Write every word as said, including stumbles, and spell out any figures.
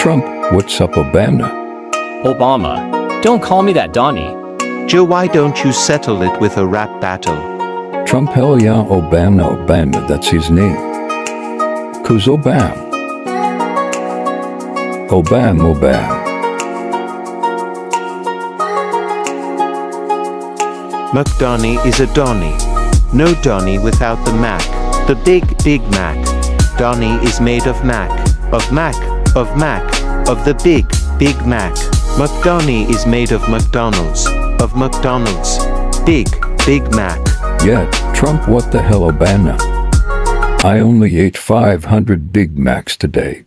Trump, what's up, Obama? Obama. Don't call me that, Donnie. Joe, why don't you settle it with a rap battle? Trump, hell yeah, Obama, Obama, that's his name. Cause Obama. Obama, Obama. McDonnie is a Donnie. No Donnie without the Mac. The big, big Mac. Donnie is made of Mac. Of Mac. Of Mac. Of the big, big Mac. McDonnie is made of McDonald's. Of McDonald's. Big, big Mac. Yeah, Trump, what the hell, Obama? I only ate five hundred Big Macs today.